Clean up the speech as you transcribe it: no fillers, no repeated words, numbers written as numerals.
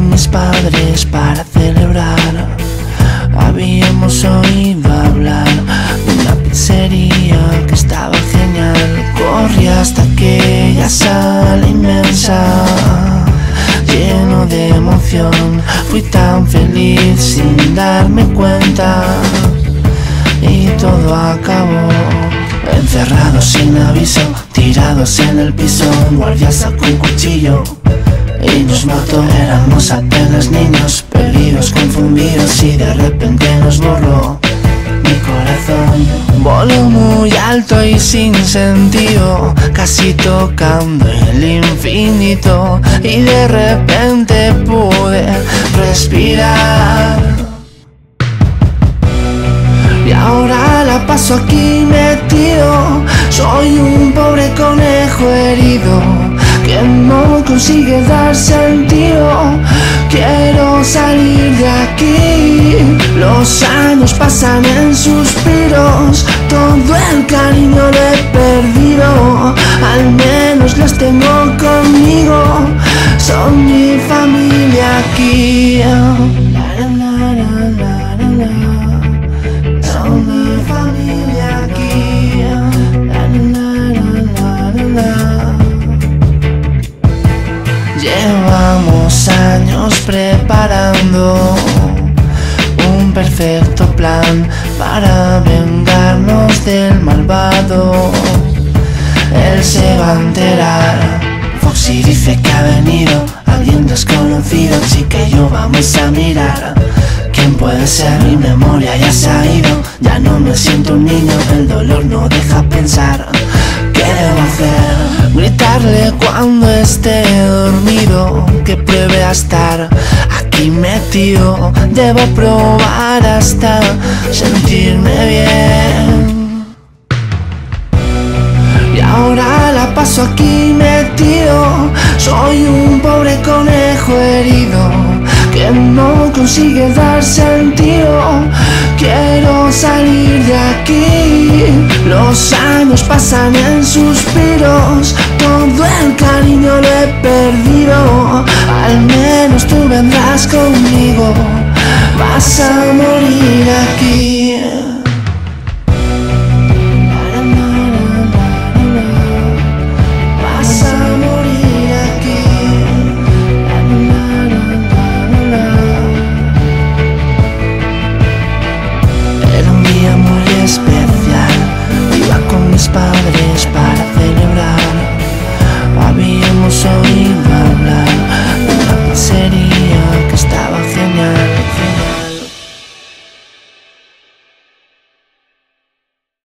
con mis padres para celebrar. Habíamos oído hablar de una pizzería que estaba genial. Corrí hasta aquella sala inmensa, lleno de emoción. Fui tan feliz sin darme cuenta, y todo acabó. Encerrados sin aviso, tirados en el piso, un guardia sacó un cuchillo y nos mató. Éramos apenas niños, perdidos, confundidos, y de repente nos borró. Mi corazón voló muy alto y sin sentido, casi tocando el infinito, y de repente pude respirar. Y ahora la paso aquí metido, soy un pobre conejo herido que no consigue dar sentido. Quiero salir de aquí. Los años pasan en suspiros, todo el cariño lo he perdido. Al menos los tengo conmigo, son mi familia aquí. Son mi familia aquí. Llevamos años preparando un perfecto plan para vengarnos del malvado. Él se va a enterar. Foxy dice que ha venido alguien desconocido, así que yo vamos a mirar. ¿Quién puede ser? Mi memoria ya se ha ido, ya no me siento un niño, el dolor no deja pensar. ¿Qué debo hacer? Gritarle cuando esté dormido, que pruebe a estar aquí metido. Debo probar hasta sentirme bien. Y ahora la paso aquí metido, soy un pobre conejo herido que no consigue dar sentido. Quiero salir de aquí. Los años pasan en suspiros, todo el cariño lo he perdido. Al menos tú vendrás conmigo, vas a morir aquí.